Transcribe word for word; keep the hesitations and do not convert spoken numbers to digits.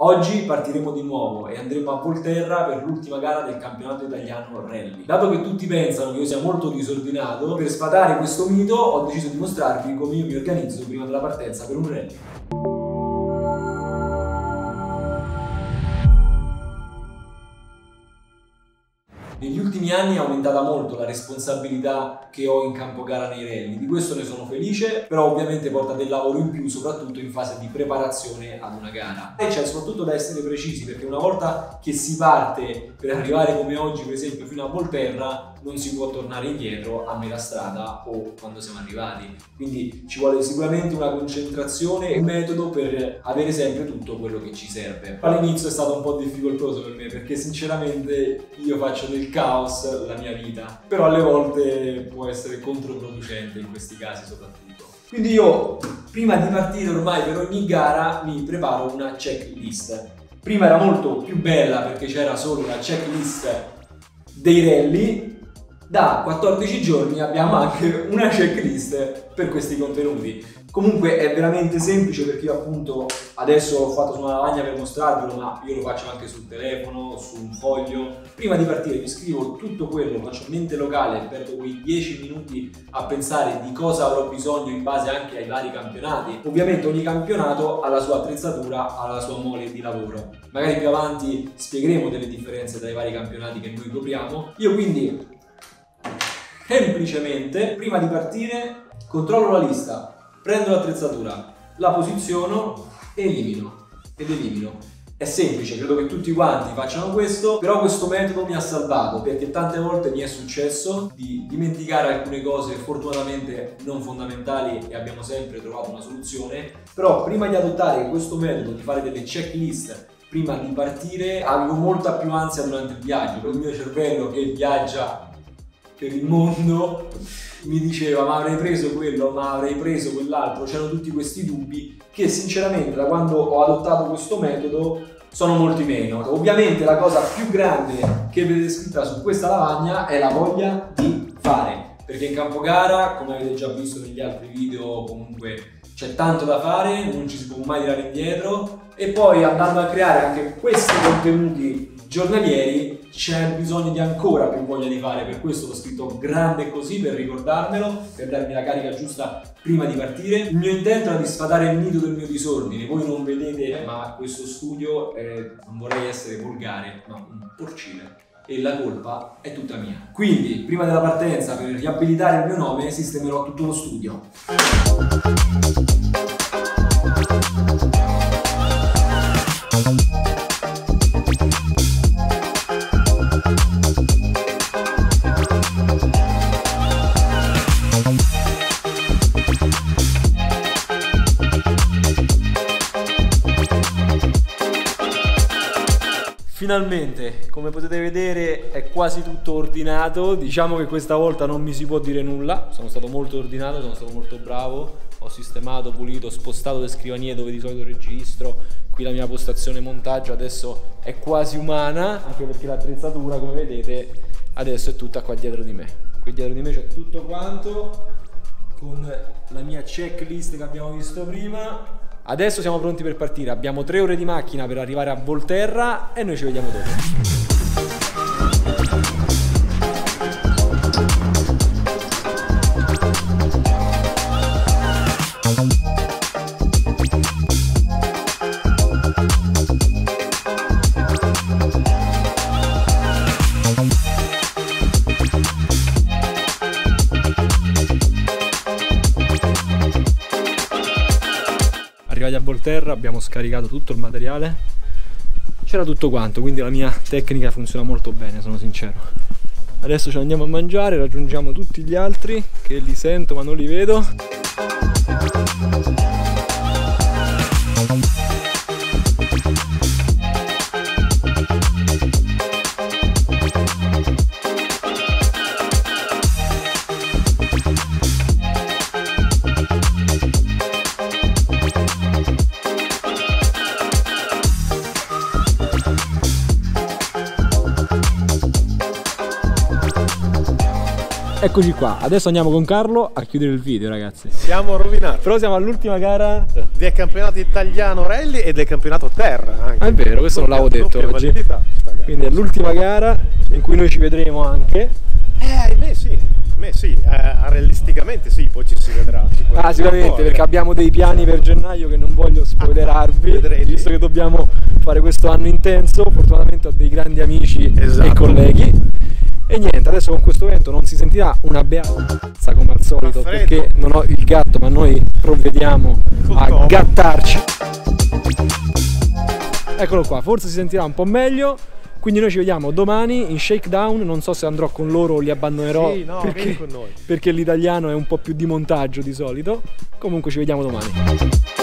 Oggi partiremo di nuovo e andremo a Volterra per l'ultima gara del campionato italiano rally. Dato che tutti pensano che io sia molto disordinato, per sfatare questo mito ho deciso di mostrarvi come io mi organizzo prima della partenza per un rally. Negli ultimi anni è aumentata molto la responsabilità che ho in campo gara nei rally, di questo ne sono felice, però ovviamente porta del lavoro in più, soprattutto in fase di preparazione ad una gara. E c'è soprattutto da essere precisi, perché una volta che si parte per arrivare come oggi per esempio fino a Volterra, non si può tornare indietro a metà strada o quando siamo arrivati, quindi ci vuole sicuramente una concentrazione e un metodo per avere sempre tutto quello che ci serve. All'inizio è stato un po' difficoltoso per me, perché sinceramente io faccio del caos la mia vita, però alle volte può essere controproducente in questi casi soprattutto. Quindi io prima di partire ormai per ogni gara mi preparo una checklist. Prima era molto più bella perché c'era solo la checklist dei rally. Da quattordici giorni abbiamo anche una checklist per questi contenuti. Comunque è veramente semplice, perché io appunto adesso l'ho fatto su una lavagna per mostrarvelo, ma io lo faccio anche sul telefono, su un foglio. Prima di partire mi scrivo tutto quello, faccio mente locale, perdo quei dieci minuti a pensare di cosa avrò bisogno in base anche ai vari campionati. Ovviamente ogni campionato ha la sua attrezzatura, ha la sua mole di lavoro. Magari più avanti spiegheremo delle differenze tra i vari campionati che noi copriamo. Io quindi semplicemente prima di partire controllo la lista, prendo l'attrezzatura, la posiziono e elimino ed elimino. È semplice, credo che tutti quanti facciano questo, però questo metodo mi ha salvato, perché tante volte mi è successo di dimenticare alcune cose fortunatamente non fondamentali e abbiamo sempre trovato una soluzione. Però prima di adottare questo metodo, di fare delle checklist prima di partire, avevo molta più ansia durante il viaggio, per il mio cervello che viaggia per il mondo mi diceva ma avrei preso quello, ma avrei preso quell'altro, c'erano tutti questi dubbi che sinceramente da quando ho adottato questo metodo sono molti meno. Ovviamente la cosa più grande che vedete scritta su questa lavagna è la voglia di fare, perché in campo gara, come avete già visto negli altri video, comunque c'è tanto da fare, non ci si può mai tirare indietro, e poi andando a creare anche questi contenuti giornalieri c'è bisogno di ancora più voglia di fare. Per questo l'ho scritto grande così, per ricordarmelo, per darmi la carica giusta prima di partire. Il mio intento era di sfatare il mito del mio disordine. Voi non vedete, ma questo studio è, non vorrei essere volgare, ma un porcile, e la colpa è tutta mia. Quindi prima della partenza, per riabilitare il mio nome, sistemerò tutto lo studio. Finalmente, come potete vedere, è quasi tutto ordinato. Diciamo che questa volta non mi si può dire nulla, sono stato molto ordinato, sono stato molto bravo, ho sistemato, pulito, spostato le scrivanie dove di solito registro, qui la mia postazione montaggio adesso è quasi umana, anche perché l'attrezzatura, come vedete, adesso è tutta qua dietro di me. Qui dietro di me c'è tutto quanto, con la mia checklist che abbiamo visto prima. Adesso siamo pronti per partire, abbiamo tre ore di macchina per arrivare a Volterra e noi ci vediamo dopo. Arrivati a Volterra abbiamo scaricato tutto il materiale, c'era tutto quanto, quindi la mia tecnica funziona molto bene, sono sincero. Adesso ci andiamo a mangiare, raggiungiamo tutti gli altri che li sento ma non li vedo. Eccoci qua, adesso andiamo con Carlo a chiudere il video, ragazzi. Siamo rovinati. Però siamo all'ultima gara Del campionato italiano rally e del campionato terra anche. Ah, è vero, questo non l'avevo detto Doppia oggi. validità, sta gara. Quindi è l'ultima gara in cui noi ci vedremo anche. Eh, ahimè sì, ahimè sì, eh, realisticamente sì, poi ci si vedrà. Sicuramente, Ah, sicuramente, perché abbiamo dei piani per gennaio che non voglio spoilerarvi, Vedrete. visto che dobbiamo fare questo anno intenso. Fortunatamente ho dei grandi amici Esatto. e colleghi. E niente, adesso con questo vento non si sentirà una beata come al solito, Fa freddo. perché non ho il gatto, ma noi provvediamo Col a covo. gattarci. Eccolo qua, forse si sentirà un po' meglio. Quindi noi ci vediamo domani in shakedown. Non so se andrò con loro o li abbandonerò, Sì, no, perché, vieni con noi. perché l'italiano è un po' più di montaggio di solito. Comunque ci vediamo domani.